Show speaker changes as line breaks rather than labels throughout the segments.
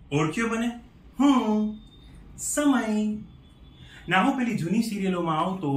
ઓળખ્યો બને સમય ના હું પેલી જૂની સિરિયલોમાં આવતો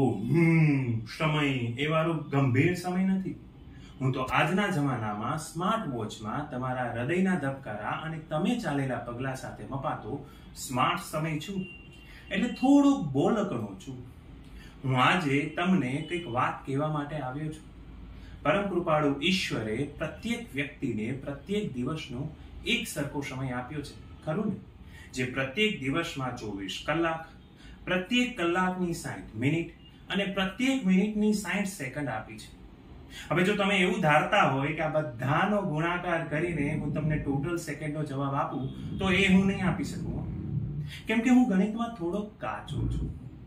સમય એ વાળો ગંભીર સમય નથી. હું તો આજના જમાનામાં સ્માર્ટ વોચમાં તમારા હૃદયના ધબકારા અને તમે ચાલેલા પગલા સાથે મપાતો સ્માર્ટ સમય છું. એટલે થોડુંક બોલકણો છું. હું આજે તમને કંઈક વાત કહેવા માટે આવ્યો છું. પરમ કૃપાળુ ઈશ્વરે પ્રત્યેક વ્યક્તિને પ્રત્યેક દિવસનો એક સરખો સમય આપ્યો છે, ખરું ને? જે પ્રત્યેક દિવસમાં 24 કલાક, પ્રત્યેક કલાકની 60 મિનિટ અને પ્રત્યેક મિનિટની 60 સેકન્ડ આપી છે. હવે જો તમે એવું ધારતા હોય કે આ બધાનો ગુણાકાર કરીને હું તમને ટોટલ સેકન્ડનો જવાબ આપું તો એ હું નહીં આપી શકું, કેમ કે હું ગણિતમાં થોડો કાચો છું.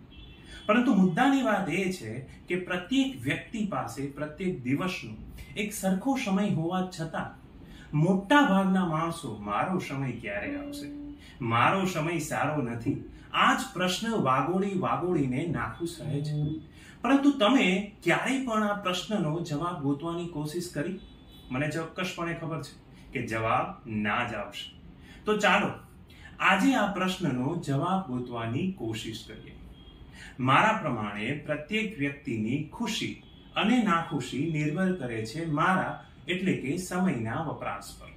પરંતુ મુદ્દાની વાત એ છે કે પ્રત્યેક વ્યક્તિ પાસે પ્રત્યેક દિવસનો એક સરખો સમય હોવા છતાં મોટા ભાગના માણસો મારો સમય ક્યારે આવશે, મારો સમય સારો નથી, આ જ પ્રશ્ન વાગોળીને નાખુશ રહે છે. પરંતુ તમે ક્યારેય પણ આ પ્રશ્નનો જવાબ ગોતવાની કોશિશ કરી? મને ચોક્કસપણે ખબર છે કે જવાબ ના જ આવશે. તો ચાલો આજે આ પ્રશ્નનો જવાબ ગોતવાની કોશિશ કરીએ. મારા પ્રમાણે પ્રત્યેક વ્યક્તિની ખુશી અને નાખુશી નિર્ભર કરે છે મારા એટલે કે સમયના વપરાશ પર.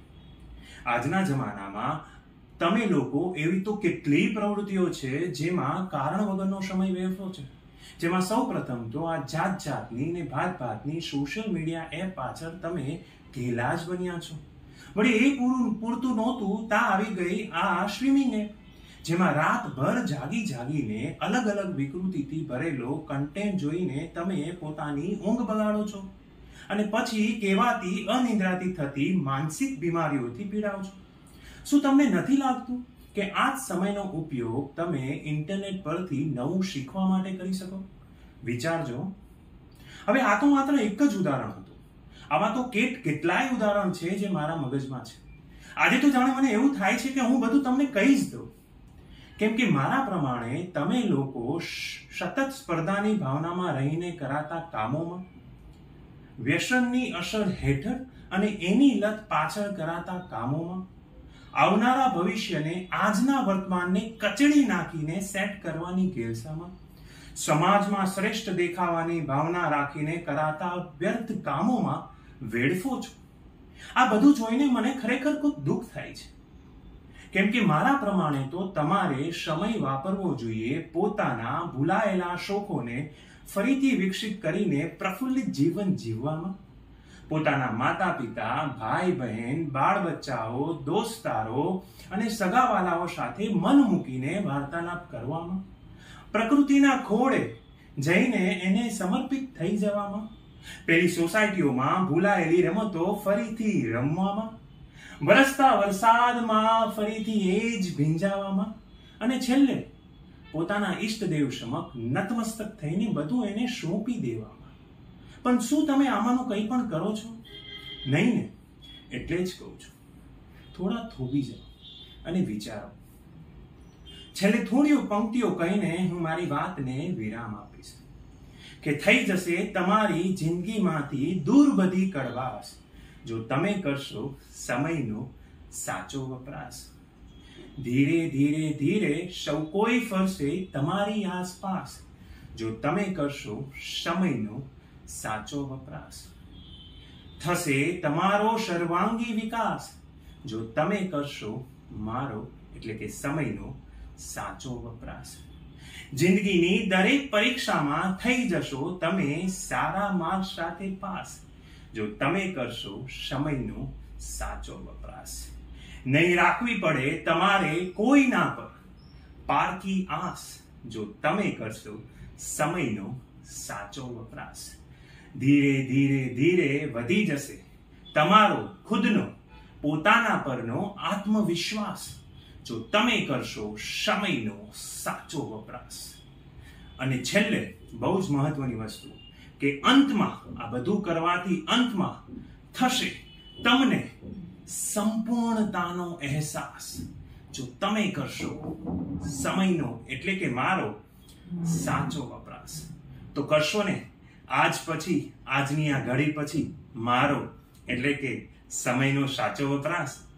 આજના જમાનામાં તમે લોકો એવી તો કેટલી પ્રવૃત્તિઓ છે જેમાં કારણ વગરનો સમય વેડફો છે, જેમાં સૌ પ્રથમ તો આ જાતની ને ભાતની સોશિયલ મીડિયા એપ પાછળ તમે ઢીલા જ બન્યા છો. વળી એ પૂરતું નહોતું, ત્યાં આવી ગઈ આ સ્ટ્રીમિંગ એપ, જેમાં રાતભર જાગીને અલગ અલગ વિકૃતિથી ભરેલો કન્ટેન્ટ જોઈને તમે પોતાની ઊંઘ બગાડો છો અને પછી કહેવાતી અનિદ્રાથી થતી માનસિક બીમારીઓથી પીડાઓ છો. શું તમને નથી લાગતું કે આ જ સમયનો ઉપયોગ તમે ઇન્ટરનેટ પરથી નવું શીખવા માટે કરી શકો? વિચારજો. હવે આ તો માત્ર એક જ ઉદાહરણ હતું. આમાં તો કેટલાય ઉદાહરણ છે જે મારા મગજમાં છે. આજે તો જાણે મને એવું થાય છે કે હું બધું તમને કહી જ દઉં, કેમ કે મારા પ્રમાણે તમે લોકો સતત સ્પર્ધાની ભાવનામાં રહીને કરાતા કામોમાં, વ્યસનની અસર હેઠળ અને એની લત પાછળ કરાતા કામોમાં, આવનારા ભવિષ્યને આજના વર્તમાનને કચડી નાખીને સેટ કરવાની ઘેલસામાં, સમાજમાં શ્રેષ્ઠ દેખાવાની ભાવના રાખીને કરાતા વ્યર્થ કામોમાં વેડફો છો. આ બધું જોઈને મને ખરેખર ખૂબ દુઃખ થાય છે, કેમ કે મારા પ્રમાણે તો તમારે સમય વાપરવો જોઈએ પોતાના ભૂલાયેલા શોખોને ફરીથી વિકસિત કરીને પ્રફુલ્લિત જીવન જીવવામાં, પોતાના માતા પિતા, ભાઈ બહેન, બાળ બચ્ચાઓ, દોસ્તારો અને સગાવાલાઓ સાથે મન મૂકીને વાર્તાલાપ કરવામાં, પ્રકૃતિના ખોળે જઈને એને સમર્પિત થઈ જવામાં, પેલી સોસાયટીઓમાં ભૂલાયેલી રમતો ફરીથી રમવામાં, વરસતા વરસાદમાં ફરીથી એ જ ભીંજાવામાં અને છેલ્લે પોતાના ઈષ્ટદેવ સમક્ષ નતમસ્તક થઈને બધું એને સોંપી દેવામાં. પણ શું તમે આમાંનું કંઈ પણ કરો છો? નહીં ને? એટલે જ કહું છું, થોડા થોભી જાઓ અને વિચારો. છેલ્લે થોડીઓ પંક્તિઓ કહીને હું મારી વાતને વિરામ આપીશ કે થઈ જશે તમારી જિંદગીમાંથી દૂર બધી કડવાશ જો તમે કરશો સમયનો સાચો વપરાશ. ધીરે સૌ કોઈ ફરશે તમારી આસપાસ જો તમે કરશો સમયનો સાચો વપરાશ. થશે તમારો સર્વાંગી વિકાસ જો તમે કરશો મારો એટલે કે સમયનો સાચો વપરાશ. જિંદગીની દરેક પરીક્ષામાં થઈ જશો તમે સારા માર્ક સાથે પાસ જો તમે કરશો સમયનો સાચો વપરાશ. નહીં રાખવી પડે તમારે કોઈના પર પારકી આસ જો તમે કરશો સમયનો સાચો વપરાશ. ધીરે વધી જશે તમારો ખુદનો પોતાના પરનો આત્મવિશ્વાસ જો તમે કરશો સમયનો સાચો વપરાશ. અને છેલ્લે બહુ જ મહત્વની વસ્તુ કે અંતમાં આ બધું કરવાથી અંતમાં થશે તમને સંપૂર્ણતાનો અહેસાસ જો તમે કરશો સમયનો એટલે કે મારો સાચો વપરાશ. તો કરશો ને આજ પછી, આજની આ ઘડી પછી મારો એટલે કે સમયનો સાચો વપરાશ.